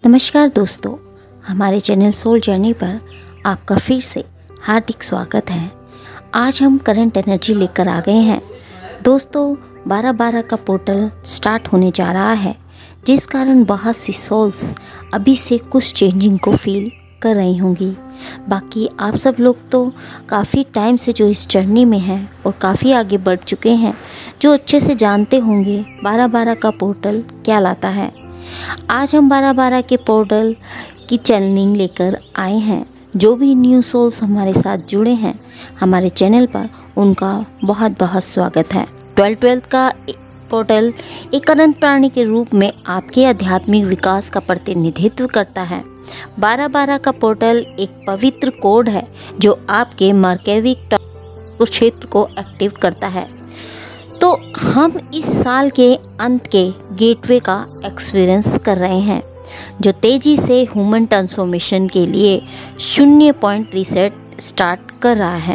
नमस्कार दोस्तों, हमारे चैनल सोल जर्नी पर आपका फिर से हार्दिक स्वागत है। आज हम करंट एनर्जी लेकर आ गए हैं। दोस्तों 12/12 का पोर्टल स्टार्ट होने जा रहा है, जिस कारण बहुत सी सोल्स अभी से कुछ चेंजिंग को फील कर रही होंगी। बाकी आप सब लोग तो काफ़ी टाइम से जो इस जर्नी में हैं और काफ़ी आगे बढ़ चुके हैं, जो अच्छे से जानते होंगे 12/12 का पोर्टल क्या लाता है। आज हम 12/12 के पोर्टल की चैनलिंग लेकर आए हैं। जो भी न्यू सोल्स हमारे साथ जुड़े हैं हमारे चैनल पर, उनका बहुत बहुत स्वागत है। 12/12 का पोर्टल एक अनंत प्राणी के रूप में आपके आध्यात्मिक विकास का प्रतिनिधित्व करता है। 12/12 का पोर्टल एक पवित्र कोड है जो आपके मर्कैविक क्षेत्र को एक्टिव करता है। तो हम इस साल के अंत के गेटवे का एक्सपीरियंस कर रहे हैं, जो तेज़ी से ह्यूमन ट्रांसफॉर्मेशन के लिए 0 पॉइंट रीसेट स्टार्ट कर रहा है।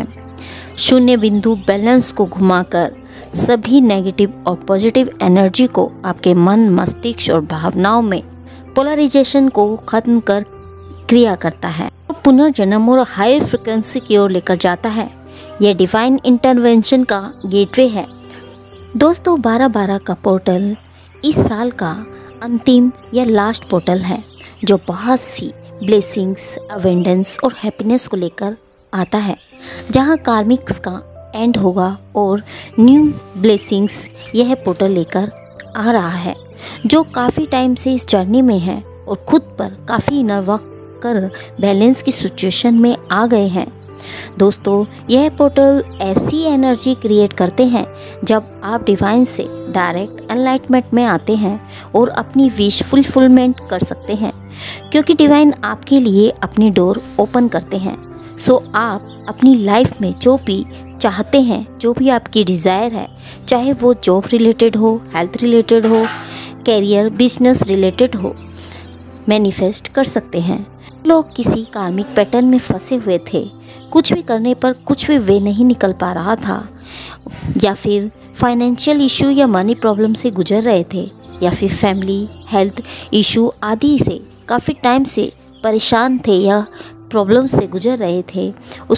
0 बिंदु बैलेंस को घुमाकर सभी नेगेटिव और पॉजिटिव एनर्जी को आपके मन, मस्तिष्क और भावनाओं में पोलराइजेशन को ख़त्म कर क्रिया करता है, तो पुनर्जन्म और हायर फ्रिक्वेंसी की ओर लेकर जाता है। यह डिवाइन इंटरवेंशन का गेटवे है। दोस्तों 12/12 का पोर्टल इस साल का अंतिम या लास्ट पोर्टल है, जो बहुत सी ब्लेसिंग्स, अवेंडेंस और हैप्पीनेस को लेकर आता है, जहां कार्मिक्स का एंड होगा और न्यू ब्लेसिंग्स यह पोर्टल लेकर आ रहा है, जो काफ़ी टाइम से इस जर्नी में है और खुद पर काफ़ी इनर वर्क कर बैलेंस की सिचुएशन में आ गए हैं। दोस्तों यह पोर्टल ऐसी एनर्जी क्रिएट करते हैं जब आप डिवाइन से डायरेक्ट एनलाइटमेंट में आते हैं और अपनी विश फुलफिलमेंट कर सकते हैं, क्योंकि डिवाइन आपके लिए अपनी डोर ओपन करते हैं। सो आप अपनी लाइफ में जो भी चाहते हैं, जो भी आपकी डिज़ायर है, चाहे वो जॉब रिलेटेड हो, हेल्थ रिलेटेड हो, कैरियर बिजनेस रिलेटेड हो, मैनिफेस्ट कर सकते हैं। लोग किसी कार्मिक पैटर्न में फंसे हुए थे, कुछ भी करने पर कुछ भी वे नहीं निकल पा रहा था, या फिर फाइनेंशियल इशू या मनी प्रॉब्लम से गुजर रहे थे, या फिर फैमिली हेल्थ इशू आदि से काफ़ी टाइम से परेशान थे या प्रॉब्लम से गुजर रहे थे।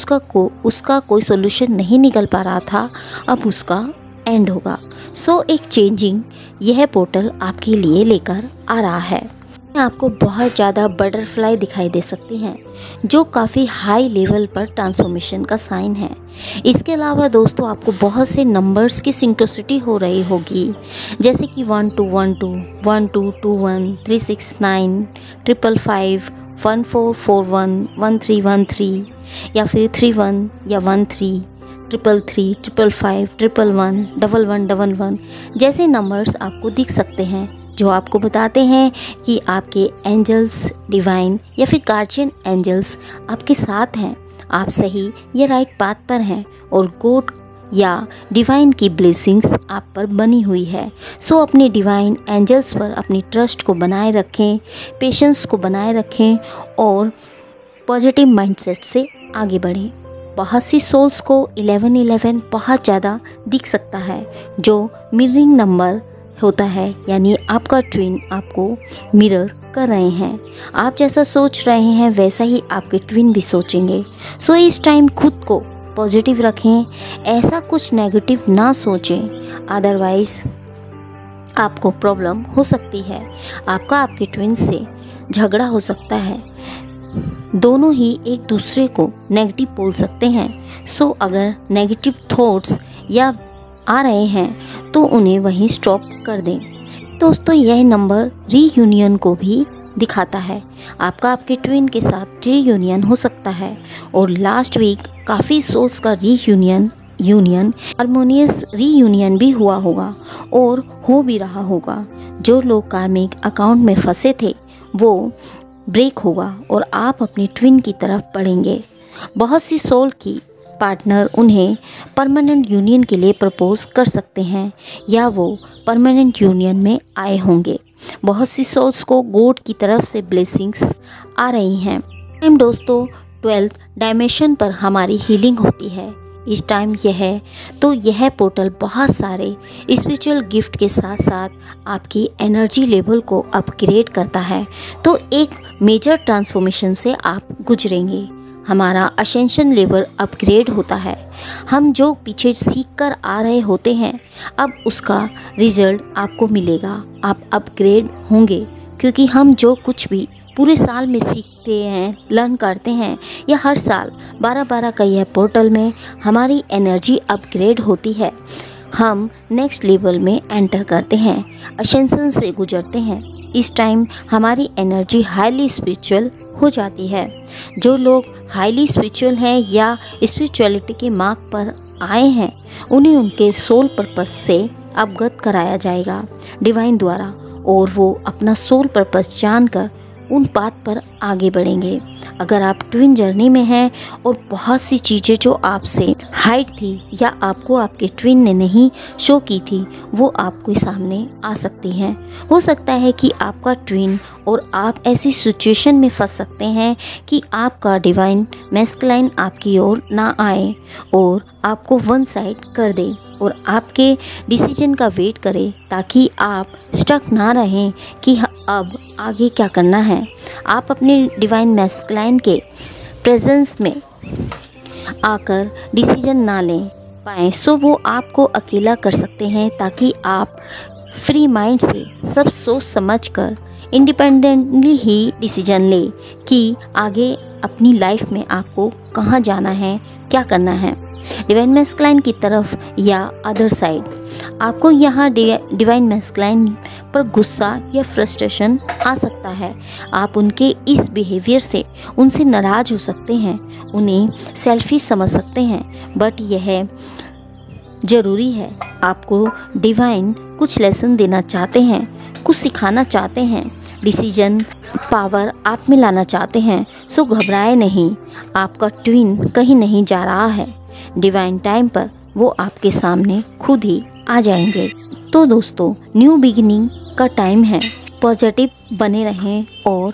उसका कोई सोल्यूशन नहीं निकल पा रहा था, अब उसका एंड होगा। सो एक चेंजिंग यह पोर्टल आपके लिए लेकर आ रहा है। आपको बहुत ज़्यादा बटरफ्लाई दिखाई दे सकते हैं, जो काफ़ी हाई लेवल पर ट्रांसफॉर्मेशन का साइन है। इसके अलावा दोस्तों आपको बहुत से नंबर्स की सिंक्रोसिटी हो रही होगी, जैसे कि 1212, 1221, 369, 555, 1441, 1313, या फिर 31 या 13, 333, 555, 111, 1111 जैसे नंबर्स आपको दिख सकते हैं, जो आपको बताते हैं कि आपके एंजल्स, डिवाइन या फिर गार्जियन एंजल्स आपके साथ हैं। आप सही या राइट पाथ पर हैं और गॉड या डिवाइन की ब्लेसिंग्स आप पर बनी हुई है। सो अपने डिवाइन एंजल्स पर अपनी ट्रस्ट को बनाए रखें, पेशेंस को बनाए रखें और पॉजिटिव माइंडसेट से आगे बढ़ें। बहुत सी सोल्स को 1111 बहुत ज़्यादा दिख सकता है, जो मिररिंग नंबर होता है, यानी आपका ट्विन आपको मिरर कर रहे हैं। आप जैसा सोच रहे हैं वैसा ही आपके ट्विन भी सोचेंगे। सो इस टाइम खुद को पॉजिटिव रखें, ऐसा कुछ नेगेटिव ना सोचें, अदरवाइज़ आपको प्रॉब्लम हो सकती है। आपका आपके ट्विन से झगड़ा हो सकता है, दोनों ही एक दूसरे को नेगेटिव बोल सकते हैं। सो अगर नेगेटिव थॉट्स या आ रहे हैं तो उन्हें वहीं स्टॉप कर दें। दोस्तों यह नंबर रीयूनियन को भी दिखाता है। आपका आपके ट्विन के साथ रीयूनियन हो सकता है, और लास्ट वीक काफ़ी सोल्स का यूनियन हारमोनियस रीयूनियन भी हुआ होगा और हो भी रहा होगा। जो लोग कार्मिक अकाउंट में फंसे थे वो ब्रेक होगा और आप अपने ट्विन की तरफ बढ़ेंगे। बहुत सी सोल की पार्टनर उन्हें परमानेंट यूनियन के लिए प्रपोज कर सकते हैं, या वो परमानेंट यूनियन में आए होंगे। बहुत सी सोल्स को गॉड की तरफ से ब्लेसिंग्स आ रही हैं। दोस्तों 12th डायमेंशन पर हमारी हीलिंग होती है। इस टाइम यह पोर्टल बहुत सारे स्पिरिचुअल गिफ्ट के साथ साथ आपकी एनर्जी लेवल को अपग्रेड करता है। तो एक मेजर ट्रांसफॉर्मेशन से आप गुजरेंगे। हमारा असेंशन लेवल अपग्रेड होता है। हम जो पीछे सीख कर आ रहे होते हैं, अब उसका रिजल्ट आपको मिलेगा। आप अपग्रेड होंगे, क्योंकि हम जो कुछ भी पूरे साल में सीखते हैं, लर्न करते हैं, या हर साल 12-12 का यह पोर्टल में हमारी एनर्जी अपग्रेड होती है। हम नेक्स्ट लेवल में एंटर करते हैं, असेंशन से गुजरते हैं। इस टाइम हमारी एनर्जी हाईली स्पिरिचुअल हो जाती है। जो लोग हाईली स्पिरिचुअल हैं या स्पिरिचुअलिटी के मार्ग पर आए हैं, उन्हें उनके सोल पर्पस से अवगत कराया जाएगा डिवाइन द्वारा, और वो अपना सोल पर्पस जानकर उन पाथ पर आगे बढ़ेंगे। अगर आप ट्विन जर्नी में हैं और बहुत सी चीज़ें जो आपसे हाइड थी या आपको आपके ट्विन ने नहीं शो की थी, वो आपके सामने आ सकती हैं। हो सकता है कि आपका ट्विन और आप ऐसी सिचुएशन में फंस सकते हैं कि आपका डिवाइन मैस्कुलाइन आपकी ओर ना आए और आपको वन साइड कर दे और आपके डिसीजन का वेट करे, ताकि आप स्टक ना रहें कि अब आगे क्या करना है। आप अपने डिवाइन मैस्कुलाइन के प्रेजेंस में आकर डिसीजन ना लें पाएँ, सो वो आपको अकेला कर सकते हैं, ताकि आप फ्री माइंड से सब सोच समझ कर इंडिपेंडेंटली ही डिसीजन लें कि आगे अपनी लाइफ में आपको कहाँ जाना है, क्या करना है। डिवाइन मैस्कुलाइन की तरफ या अदर साइड आपको यहाँ डिवाइन मैस्कुलाइन पर गुस्सा या फ्रस्ट्रेशन आ सकता है। आप उनके इस बिहेवियर से उनसे नाराज़ हो सकते हैं, उन्हें सेल्फिश समझ सकते हैं, बट यह ज़रूरी है। आपको डिवाइन कुछ लेसन देना चाहते हैं, कुछ सिखाना चाहते हैं, डिसीजन पावर आप में लाना चाहते हैं। सो घबराए नहीं, आपका ट्विन कहीं नहीं जा रहा है। डिवाइन टाइम पर वो आपके सामने खुद ही आ जाएंगे। तो दोस्तों, न्यू बिगिनिंग का टाइम है। पॉजिटिव बने रहें और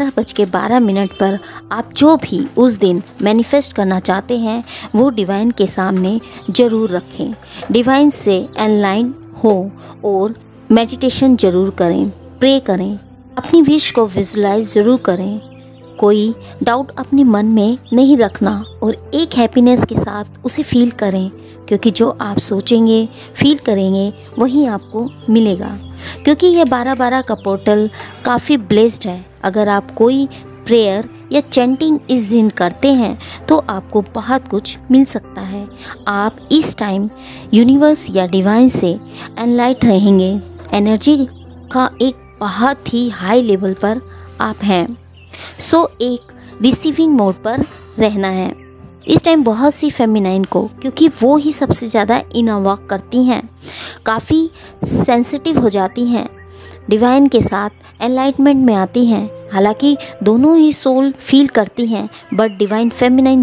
12:12 पर आप जो भी उस दिन मैनिफेस्ट करना चाहते हैं, वो डिवाइन के सामने ज़रूर रखें। डिवाइन से एनलाइन हो और मेडिटेशन ज़रूर करें, प्रे करें, अपनी विश को विजुलाइज ज़रूर करें। कोई डाउट अपने मन में नहीं रखना और एक हैप्पीनेस के साथ उसे फील करें, क्योंकि जो आप सोचेंगे, फील करेंगे, वही आपको मिलेगा। क्योंकि यह 12-12 का पोर्टल काफ़ी ब्लेस्ड है। अगर आप कोई प्रेयर या चैंटिंग इस दिन करते हैं, तो आपको बहुत कुछ मिल सकता है। आप इस टाइम यूनिवर्स या डिवाइन से एनलाइट रहेंगे। एनर्जी का एक बहुत ही हाई लेवल पर आप हैं। सो एक रिसीविंग मोड पर रहना है इस टाइम बहुत सी फेमिनाइन को, क्योंकि वो ही सबसे ज़्यादा इनवॉक करती हैं, काफ़ी सेंसिटिव हो जाती हैं, डिवाइन के साथ एनलाइटमेंट में आती हैं। हालांकि दोनों ही सोल फील करती हैं, बट डिवाइन फेमिनाइन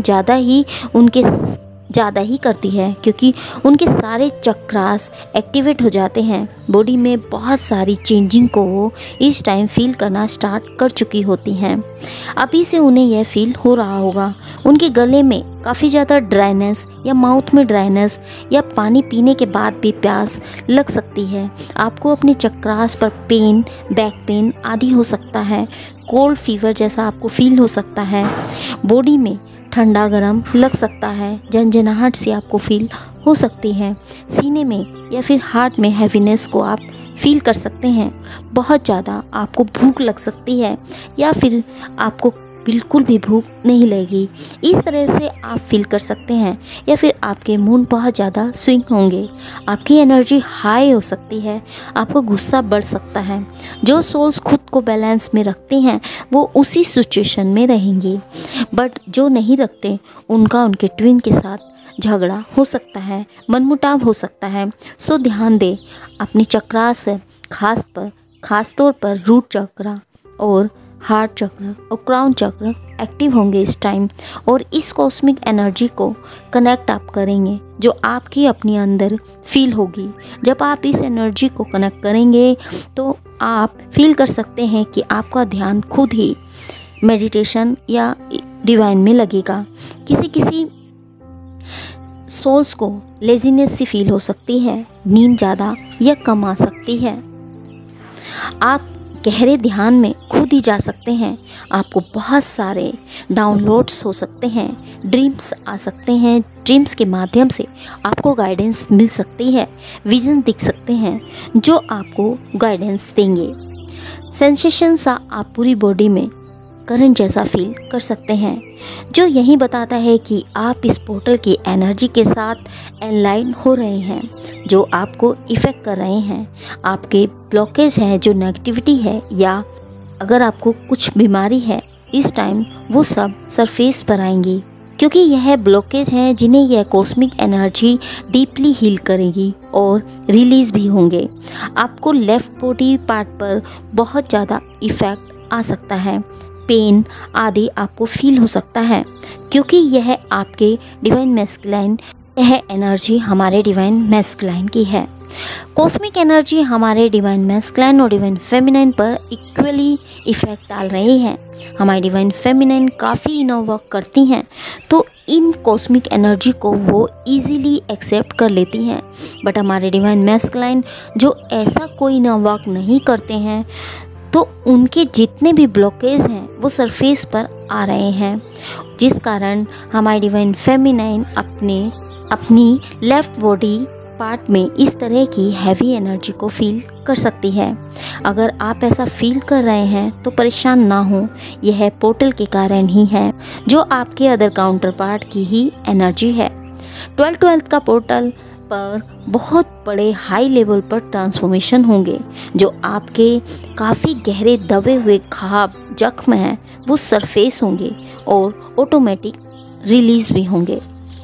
ज़्यादा ही करती है, क्योंकि उनके सारे चक्रास एक्टिवेट हो जाते हैं। बॉडी में बहुत सारी चेंजिंग को वो इस टाइम फील करना स्टार्ट कर चुकी होती हैं। अभी से उन्हें यह फील हो रहा होगा। उनके गले में काफ़ी ज़्यादा ड्राइनेस या माउथ में ड्राइनेस या पानी पीने के बाद भी प्यास लग सकती है। आपको अपने चक्रास पर पेन, बैक पेन आदि हो सकता है। कोल्ड फीवर जैसा आपको फील हो सकता है। बॉडी में ठंडा गरम लग सकता है। झंझनाहट से आपको फील हो सकती है। सीने में या फिर हार्ट में हैवीनेस को आप फील कर सकते हैं। बहुत ज़्यादा आपको भूख लग सकती है, या फिर आपको बिल्कुल भी भूख नहीं लगेगी। इस तरह से आप फील कर सकते हैं। या फिर आपके मूड बहुत ज़्यादा स्विंग होंगे। आपकी एनर्जी हाई हो सकती है। आपको गुस्सा बढ़ सकता है। जो सोल्स खुद को बैलेंस में रखते हैं, वो उसी सिचुएशन में रहेंगी, बट जो नहीं रखते, उनका उनके ट्विन के साथ झगड़ा हो सकता है, मनमुटाव हो सकता है। सो ध्यान दें अपनी चक्रा से, खास तौर पर रूट चक्रा और हार्ट चक्र और क्राउन चक्र एक्टिव होंगे इस टाइम, और इस कॉस्मिक एनर्जी को कनेक्ट आप करेंगे, जो आपकी अपने अंदर फील होगी। जब आप इस एनर्जी को कनेक्ट करेंगे, तो आप फील कर सकते हैं कि आपका ध्यान खुद ही मेडिटेशन या डिवाइन में लगेगा। किसी सोल्स को लेजीनेस सी फील हो सकती है, नींद ज़्यादा या कम आ सकती है। आप गहरे ध्यान में खुद ही जा सकते हैं। आपको बहुत सारे डाउनलोड्स हो सकते हैं, ड्रीम्स आ सकते हैं। ड्रीम्स के माध्यम से आपको गाइडेंस मिल सकती है, विजन दिख सकते हैं जो आपको गाइडेंस देंगे। सेंसेशंस आप पूरी बॉडी में करंट जैसा फील कर सकते हैं, जो यही बताता है कि आप इस पोर्टल की एनर्जी के साथ एलाइन हो रहे हैं, जो आपको इफ़ेक्ट कर रहे हैं। आपके ब्लॉकेज हैं, जो नेगेटिविटी है या अगर आपको कुछ बीमारी है, इस टाइम वो सब सरफेस पर आएंगी, क्योंकि यह ब्लॉकेज हैं जिन्हें यह कॉस्मिक एनर्जी डीपली हील करेगी और रिलीज़ भी होंगे। आपको लेफ़्ट बॉडी पार्ट पर बहुत ज़्यादा इफ़ेक्ट आ सकता है, पेन आदि आपको फील हो सकता है, क्योंकि यह आपके डिवाइन मैस्कुलाइन, यह एनर्जी हमारे डिवाइन मैस्कुलाइन की है। कॉस्मिक एनर्जी हमारे डिवाइन मैस्कुलाइन और डिवाइन फेमिनाइन पर इक्वली इफ़ेक्ट डाल रही है। हमारी डिवाइन फेमिनाइन काफ़ी इनर वर्क करती हैं, तो इन कॉस्मिक एनर्जी को वो इजीली एक्सेप्ट कर लेती हैं। बट हमारे डिवाइन मैस्कुलाइन जो ऐसा कोई इनर वर्क नहीं करते हैं, तो उनके जितने भी ब्लॉकेज हैं वो सरफेस पर आ रहे हैं, जिस कारण हमारी डिवाइन फेमिनाइन अपनी लेफ़्ट बॉडी पार्ट में इस तरह की हैवी एनर्जी को फील कर सकती है। अगर आप ऐसा फील कर रहे हैं तो परेशान ना हो, यह पोर्टल के कारण ही है, जो आपके अदर काउंटर पार्ट की ही एनर्जी है। 12th का पोर्टल पर बहुत बड़े हाई लेवल पर ट्रांसफॉर्मेशन होंगे, जो आपके काफ़ी गहरे दबे हुए घाव जख्म हैं वो सरफेस होंगे और ऑटोमेटिक रिलीज़ भी होंगे।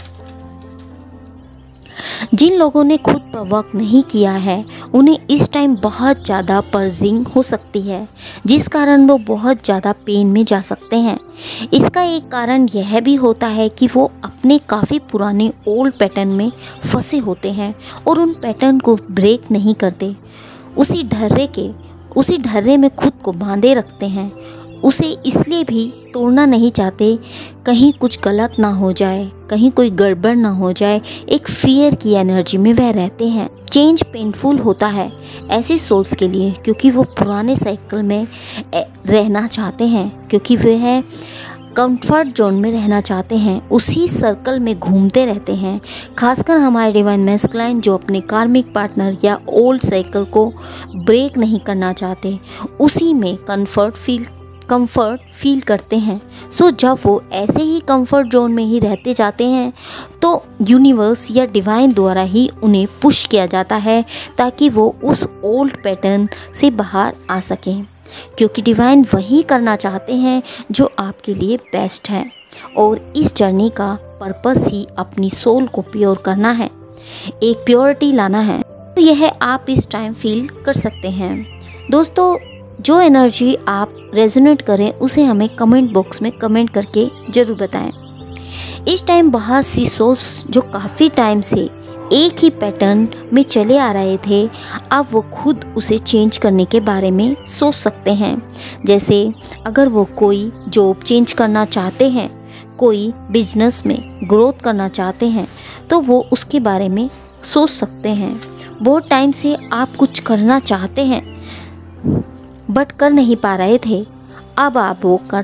जिन लोगों ने खुद पर वर्क नहीं किया है, उन्हें इस टाइम बहुत ज़्यादा पर्जिंग हो सकती है, जिस कारण वो बहुत ज़्यादा पेन में जा सकते हैं। इसका एक कारण यह भी होता है कि वो अपने काफ़ी पुराने ओल्ड पैटर्न में फंसे होते हैं और उन पैटर्न को ब्रेक नहीं करते, उसी ढर्रे में खुद को बांधे रखते हैं। उसे इसलिए भी तोड़ना नहीं चाहते, कहीं कुछ गलत ना हो जाए, कहीं कोई गड़बड़ ना हो जाए। एक फियर की एनर्जी में वह रहते हैं। चेंज पेनफुल होता है ऐसे सोल्स के लिए, क्योंकि वो पुराने साइकिल में रहना चाहते हैं, क्योंकि वह कंफर्ट जोन में रहना चाहते हैं, उसी सर्कल में घूमते रहते हैं। खासकर हमारे डिवाइन मैस्कुलाइन जो अपने कार्मिक पार्टनर या ओल्ड साइकिल को ब्रेक नहीं करना चाहते, उसी में कंफर्ट फील करते हैं। सो जब वो ऐसे ही कंफर्ट जोन में ही रहते जाते हैं, तो यूनिवर्स या डिवाइन द्वारा ही उन्हें पुश किया जाता है ताकि वो उस ओल्ड पैटर्न से बाहर आ सकें, क्योंकि डिवाइन वही करना चाहते हैं जो आपके लिए बेस्ट है। और इस जर्नी का पर्पस ही अपनी सोल को प्योर करना है, एक प्योरिटी लाना है। तो यह आप इस टाइम फील कर सकते हैं। दोस्तों, जो एनर्जी आप रेजोनेट करें उसे हमें कमेंट बॉक्स में कमेंट करके ज़रूर बताएं। इस टाइम बहुत सी सोल्स जो काफ़ी टाइम से एक ही पैटर्न में चले आ रहे थे, अब वो खुद उसे चेंज करने के बारे में सोच सकते हैं। जैसे अगर वो कोई जॉब चेंज करना चाहते हैं, कोई बिजनेस में ग्रोथ करना चाहते हैं, तो वो उसके बारे में सोच सकते हैं। बहुत टाइम से आप कुछ करना चाहते हैं बट कर नहीं पा रहे थे, अब आप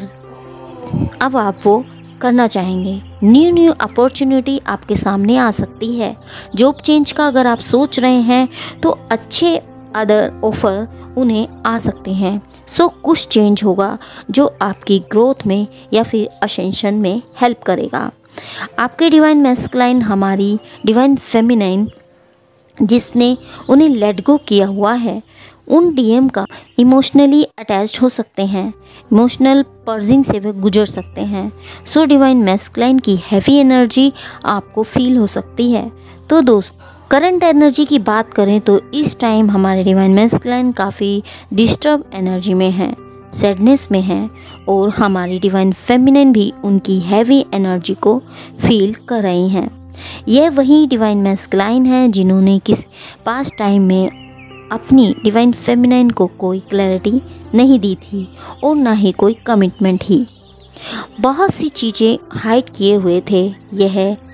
वो करना चाहेंगे। न्यू अपॉर्चुनिटी आपके सामने आ सकती है। जॉब चेंज का अगर आप सोच रहे हैं तो अच्छे अदर ऑफ़र उन्हें आ सकते हैं। सो कुछ चेंज होगा जो आपकी ग्रोथ में या फिर असेंशन में हेल्प करेगा। आपके डिवाइन मैस्कुलाइन हमारी डिवाइन फेमिनाइन जिसने उन्हें लेट गो किया हुआ है, उन डीएम का इमोशनली अटैच्ड हो सकते हैं, इमोशनल पर्जिंग से वे गुजर सकते हैं। सो डिवाइन मैस्कुलाइन की हैवी एनर्जी आपको फील हो सकती है। तो दोस्तों, करंट एनर्जी की बात करें तो इस टाइम हमारे डिवाइन मैस्कुलाइन काफ़ी डिस्टर्ब एनर्जी में हैं, सैडनेस में हैं, और हमारी डिवाइन फेमिनिन भी उनकी हैवी एनर्जी को फील कर रही हैं। यह वही डिवाइन मैस्कुलाइन हैं जिन्होंने किस पास्ट टाइम में अपनी डिवाइन फेमिनाइन को कोई क्लैरिटी नहीं दी थी और ना ही कोई कमिटमेंट ही। बहुत सी चीज़ें हाइड किए हुए थे। यह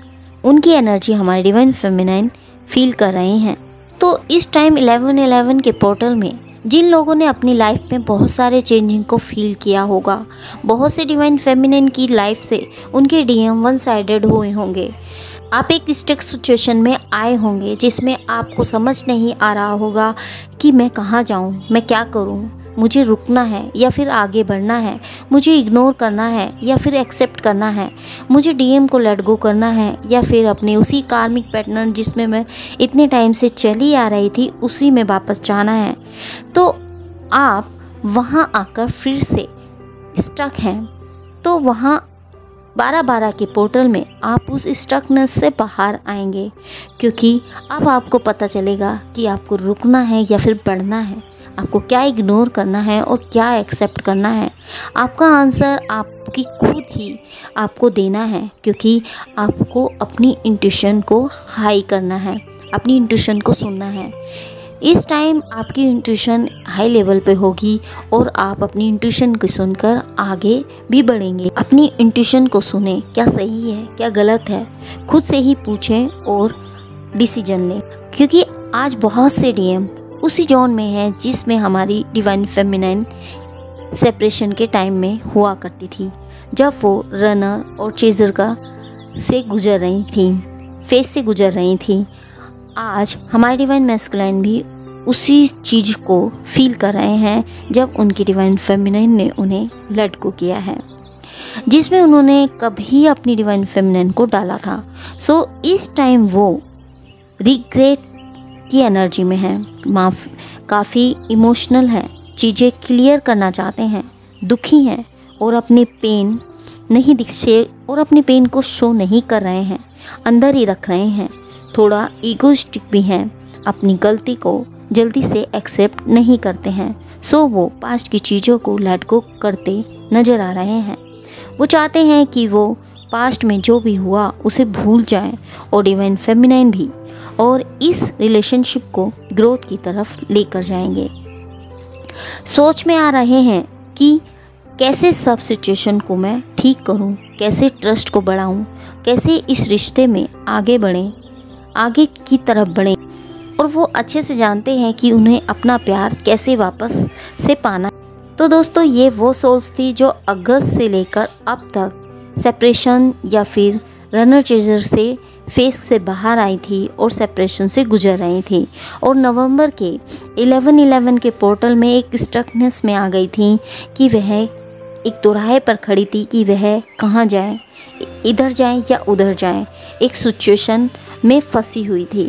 उनकी एनर्जी हमारे डिवाइन फेमिनाइन फील कर रहे हैं। तो इस टाइम 11/11 के पोर्टल में जिन लोगों ने अपनी लाइफ में बहुत सारे चेंजिंग को फील किया होगा, बहुत से डिवाइन फेमिनाइन की लाइफ से उनके डीएम वन साइडेड हुए होंगे। आप एक स्टक सिचुएशन में आए होंगे जिसमें आपको समझ नहीं आ रहा होगा कि मैं कहाँ जाऊँ, मैं क्या करूँ, मुझे रुकना है या फिर आगे बढ़ना है, मुझे इग्नोर करना है या फिर एक्सेप्ट करना है, मुझे डीएम को लेट गो करना है या फिर अपने उसी कार्मिक पैटर्न जिसमें मैं इतने टाइम से चली आ रही थी उसी में वापस जाना है। तो आप वहाँ आकर फिर से स्टक हैं। तो वहाँ 12/12 के पोर्टल में आप उस स्टकनेस से बाहर आएंगे, क्योंकि अब आपको पता चलेगा कि आपको रुकना है या फिर बढ़ना है, आपको क्या इग्नोर करना है और क्या एक्सेप्ट करना है। आपका आंसर आपकी खुद ही आपको देना है, क्योंकि आपको अपनी इंट्यूशन को हाई करना है, अपनी इंट्यूशन को सुनना है। इस टाइम आपकी इंट्यूशन हाई लेवल पे होगी और आप अपनी इंट्यूशन को सुनकर आगे भी बढ़ेंगे। अपनी इंट्यूशन को सुने, क्या सही है क्या गलत है, खुद से ही पूछें और डिसीजन लें, क्योंकि आज बहुत से डीएम उसी जोन में है जिसमें हमारी डिवाइन फेमिनाइन सेपरेशन के टाइम में हुआ करती थी, जब वो रनर और चेजर का से गुजर रही थी, फेस से गुजर रही थी। आज हमारे डिवाइन मैस्कुलाइन भी उसी चीज़ को फील कर रहे हैं जब उनकी डिवाइन फेमिनाइन ने उन्हें लेट गो किया है, जिसमें उन्होंने कभी अपनी डिवाइन फेमिनाइन को डाला था। सो इस टाइम वो रिग्रेट की एनर्जी में है, काफ़ी इमोशनल है, चीज़ें क्लियर करना चाहते हैं, दुखी हैं और अपने पेन नहीं दिखे और अपने पेन को शो नहीं कर रहे हैं, अंदर ही रख रहे हैं, थोड़ा ईगोइस्टिक भी हैं, अपनी गलती को जल्दी से एक्सेप्ट नहीं करते हैं। सो वो पास्ट की चीज़ों को लेट गो करते नज़र आ रहे हैं। वो चाहते हैं कि वो पास्ट में जो भी हुआ उसे भूल जाएं और डिवाइन फेमिनाइन भी, और इस रिलेशनशिप को ग्रोथ की तरफ लेकर जाएंगे। सोच में आ रहे हैं कि कैसे सब सिचुएशन को मैं ठीक करूं, कैसे ट्रस्ट को बढ़ाऊं, कैसे इस रिश्ते में आगे बढ़ें, आगे की तरफ बढ़ें। और वो अच्छे से जानते हैं कि उन्हें अपना प्यार कैसे वापस से पाना। तो दोस्तों, ये वो सोच थी जो अगस्त से लेकर अब तक सेपरेशन या फिर रनर चेजर से फेस से बाहर आई थी और सेपरेशन से गुजर रही थी, और नवंबर के 11/11 के पोर्टल में एक स्टकनेस में आ गई थी कि वह एक दोराहे पर खड़ी थी कि वह कहाँ जाए, इधर जाए या उधर जाए, एक सिचुएशन में फंसी हुई थी।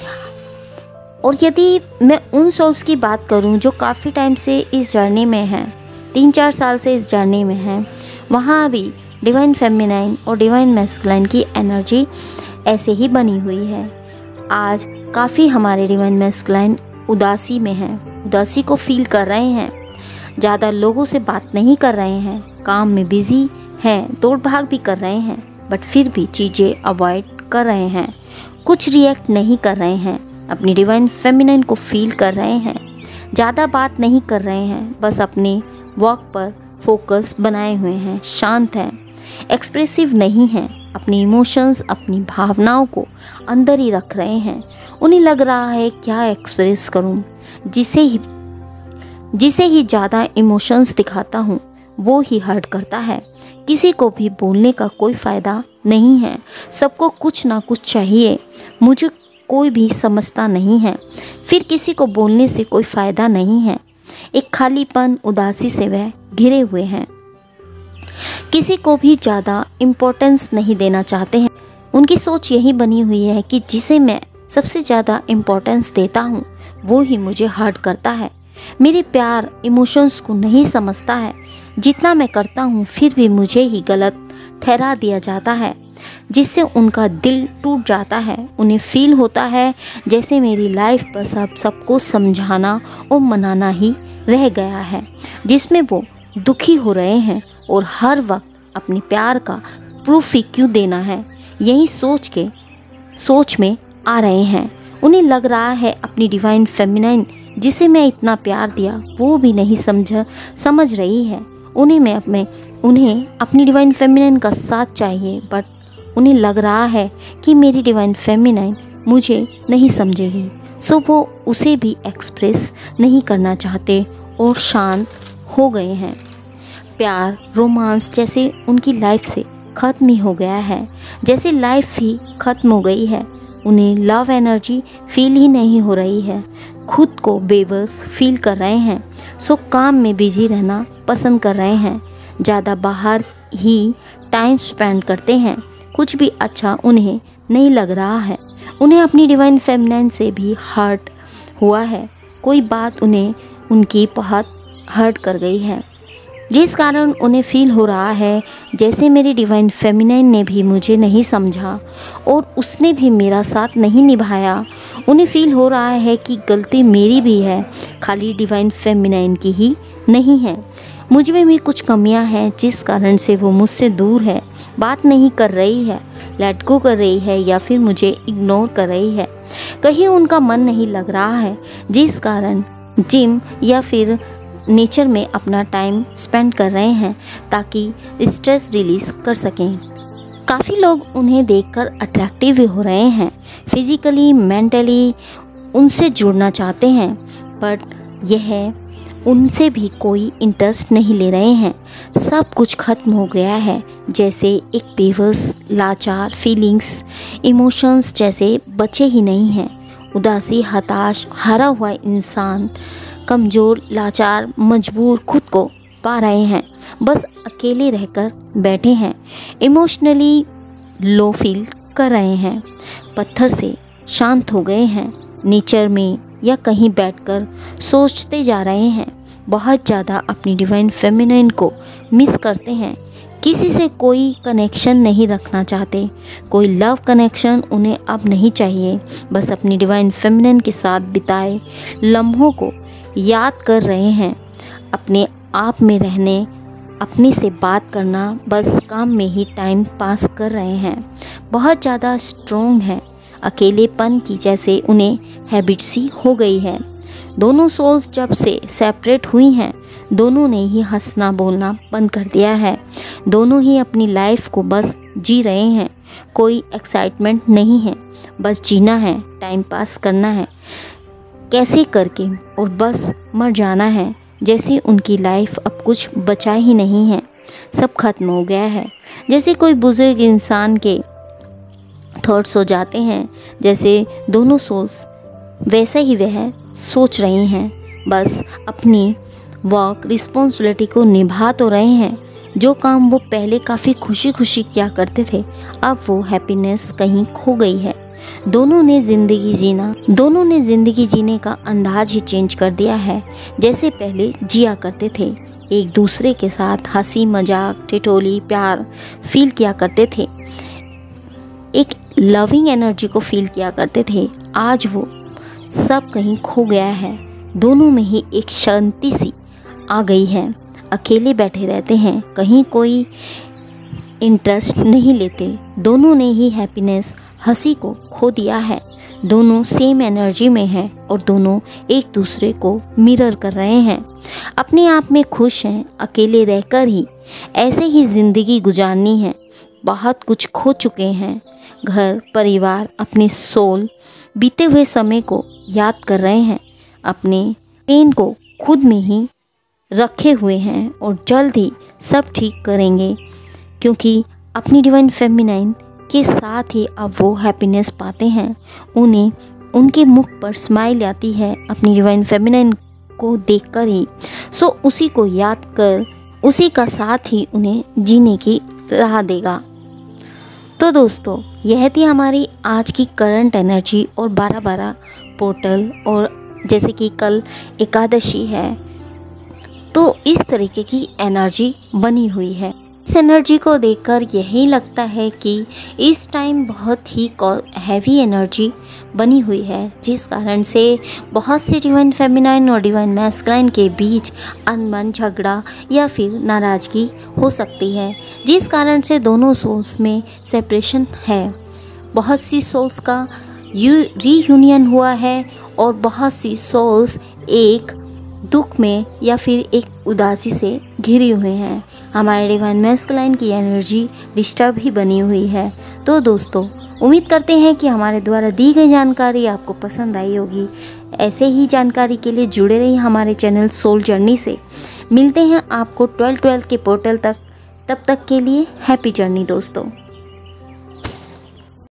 और यदि मैं उन सोल्स की बात करूं जो काफ़ी टाइम से इस जर्नी में हैं, 3-4 साल से इस जर्नी में हैं, वहाँ भी डिवाइन फेमिनाइन और डिवाइन मैस्कुलाइन की एनर्जी ऐसे ही बनी हुई है। आज काफ़ी हमारे डिवाइन मैस्कुलाइन उदासी में हैं, उदासी को फील कर रहे हैं, ज़्यादा लोगों से बात नहीं कर रहे हैं, काम में बिज़ी हैं, दौड़ भाग भी कर रहे हैं, बट फिर भी चीज़ें अवॉइड कर रहे हैं, कुछ रिएक्ट नहीं कर रहे हैं, अपनी डिवाइन फेमिनाइन को फील कर रहे हैं, ज़्यादा बात नहीं कर रहे हैं, बस अपने वॉक पर फोकस बनाए हुए हैं, शांत हैं, एक्सप्रेसिव नहीं हैं, अपनी इमोशंस, अपनी भावनाओं को अंदर ही रख रहे हैं। उन्हें लग रहा है क्या एक्सप्रेस करूं, जिसे ही ज़्यादा इमोशंस दिखाता हूं वो ही हर्ट करता है। किसी को भी बोलने का कोई फ़ायदा नहीं है, सबको कुछ ना कुछ चाहिए, मुझे कोई भी समझता नहीं है, फिर किसी को बोलने से कोई फ़ायदा नहीं है। एक खालीपन, उदासी से वह घिरे हुए हैं, किसी को भी ज़्यादा इम्पोर्टेंस नहीं देना चाहते हैं। उनकी सोच यही बनी हुई है कि जिसे मैं सबसे ज़्यादा इम्पोर्टेंस देता हूँ वो ही मुझे हर्ट करता है, मेरे प्यार इमोशंस को नहीं समझता है, जितना मैं करता हूँ फिर भी मुझे ही गलत ठहरा दिया जाता है, जिससे उनका दिल टूट जाता है। उन्हें फील होता है जैसे मेरी लाइफ बस अब सबको समझाना और मनाना ही रह गया है, जिसमें वो दुखी हो रहे हैं और हर वक्त अपने प्यार का प्रूफ ही क्यों देना है, यही सोच में आ रहे हैं। उन्हें लग रहा है अपनी डिवाइन फेमिनाइन जिसे मैं इतना प्यार दिया वो भी नहीं समझ रही है। उन्हें अपनी डिवाइन फेमिनाइन का साथ चाहिए, बट उन्हें लग रहा है कि मेरी डिवाइन फेमिनाइन मुझे नहीं समझेगी, सो वो उसे भी एक्सप्रेस नहीं करना चाहते और शांत हो गए हैं। प्यार, रोमांस जैसे उनकी लाइफ से ख़त्म ही हो गया है, जैसे लाइफ ही ख़त्म हो गई है। उन्हें लव एनर्जी फील ही नहीं हो रही है, खुद को बेबस फील कर रहे हैं, सो काम में बिजी रहना पसंद कर रहे हैं, ज़्यादा बाहर ही टाइम स्पेंड करते हैं। कुछ भी अच्छा उन्हें नहीं लग रहा है। उन्हें अपनी डिवाइन फेमिनाइन से भी हर्ट हुआ है, कोई बात उन्हें उनकी बहुत हर्ट कर गई है, जिस कारण उन्हें फील हो रहा है जैसे मेरी डिवाइन फेमिनाइन ने भी मुझे नहीं समझा और उसने भी मेरा साथ नहीं निभाया। उन्हें फील हो रहा है कि गलती मेरी भी है, खाली डिवाइन फेमिनाइन की ही नहीं है। मुझ में भी कुछ कमियां हैं जिस कारण से वो मुझसे दूर है, बात नहीं कर रही है, लेट गो कर रही है या फिर मुझे इग्नोर कर रही है। कहीं उनका मन नहीं लग रहा है, जिस कारण जिम या फिर नेचर में अपना टाइम स्पेंड कर रहे हैं ताकि स्ट्रेस रिलीज़ कर सकें। काफ़ी लोग उन्हें देखकर अट्रैक्टिव भी हो रहे हैं, फिज़िकली मेंटली उनसे जुड़ना चाहते हैं, बट यह उनसे भी कोई इंटरेस्ट नहीं ले रहे हैं। सब कुछ ख़त्म हो गया है, जैसे एक बेबस लाचार फीलिंग्स, इमोशंस जैसे बचे ही नहीं हैं। उदासी, हताश, हारा हुआ इंसान, कमज़ोर, लाचार, मजबूर खुद को पा रहे हैं, बस अकेले रहकर बैठे हैं, इमोशनली लो फील कर रहे हैं, पत्थर से शांत हो गए हैं, नेचर में या कहीं बैठकर सोचते जा रहे हैं, बहुत ज़्यादा अपनी डिवाइन फेमिनाइन को मिस करते हैं, किसी से कोई कनेक्शन नहीं रखना चाहते, कोई लव कनेक्शन उन्हें अब नहीं चाहिए, बस अपनी डिवाइन फेमिनाइन के साथ बिताए लम्हों को याद कर रहे हैं, अपने आप में रहने, अपने से बात करना, बस काम में ही टाइम पास कर रहे हैं, बहुत ज़्यादा स्ट्रॉन्ग हैं, अकेलेपन की जैसे उन्हें हैबिट सी हो गई है। दोनों सोल्स जब से सेपरेट हुई हैं, दोनों ने ही हंसना बोलना बंद कर दिया है, दोनों ही अपनी लाइफ को बस जी रहे हैं, कोई एक्साइटमेंट नहीं है, बस जीना है, टाइम पास करना है कैसे करके और बस मर जाना है, जैसे उनकी लाइफ अब कुछ बचा ही नहीं है, सब खत्म हो गया है। जैसे कोई बुजुर्ग इंसान के थॉट्स हो जाते हैं, जैसे दोनों सोल्स वैसे ही वह सोच रही हैं, बस अपनी वर्क रिस्पॉन्सिबिलिटी को निभा तो रहे हैं, जो काम वो पहले काफ़ी खुशी खुशी किया करते थे, अब वो हैप्पीनेस कहीं खो गई है। दोनों ने ज़िंदगी जीने का अंदाज ही चेंज कर दिया है, जैसे पहले जिया करते थे, एक दूसरे के साथ हंसी मजाक ठिठोली प्यार फील किया करते थे, एक लविंग एनर्जी को फील किया करते थे, आज वो सब कहीं खो गया है। दोनों में ही एक शांति सी आ गई है, अकेले बैठे रहते हैं, कहीं कोई इंटरेस्ट नहीं लेते, दोनों ने ही हैप्पीनेस हंसी को खो दिया है, दोनों सेम एनर्जी में हैं और दोनों एक दूसरे को मिरर कर रहे हैं, अपने आप में खुश हैं, अकेले रहकर ही ऐसे ही ज़िंदगी गुजारनी है, बहुत कुछ खो चुके हैं, घर परिवार अपने सोल बीते हुए समय को याद कर रहे हैं, अपने पेन को खुद में ही रखे हुए हैं और जल्द ही सब ठीक करेंगे, क्योंकि अपनी डिवाइन फेमिनाइन के साथ ही अब वो हैप्पीनेस पाते हैं, उन्हें उनके मुख पर स्माइल आती है अपनी डिवाइन फेमिनाइन को देखकर ही, सो उसी को याद कर उसी का साथ ही उन्हें जीने की राह देगा। तो दोस्तों, यह थी हमारी आज की करंट एनर्जी और 12-12 पोर्टल, और जैसे कि कल एकादशी है तो इस तरीके की एनर्जी बनी हुई है। इस एनर्जी को देखकर यही लगता है कि इस टाइम बहुत ही हैवी एनर्जी बनी हुई है, जिस कारण से बहुत से डिवाइन फेमिनाइन और डिवाइन मैस्कुलाइन के बीच अनबन, झगड़ा या फिर नाराज़गी हो सकती है, जिस कारण से दोनों सोल्स में सेपरेशन है। बहुत सी सोल्स का रीयूनियन हुआ है और बहुत सी सोल्स एक दुख में या फिर एक उदासी से घिरी हुए हैं। हमारे डिवाइन मैस्कुलाइन की एनर्जी डिस्टर्ब ही बनी हुई है। तो दोस्तों, उम्मीद करते हैं कि हमारे द्वारा दी गई जानकारी आपको पसंद आई होगी। ऐसे ही जानकारी के लिए जुड़े रहिए हमारे चैनल सोल जर्नी से। मिलते हैं आपको 12/12 के पोर्टल तक। तब तक के लिए हैप्पी जर्नी दोस्तों।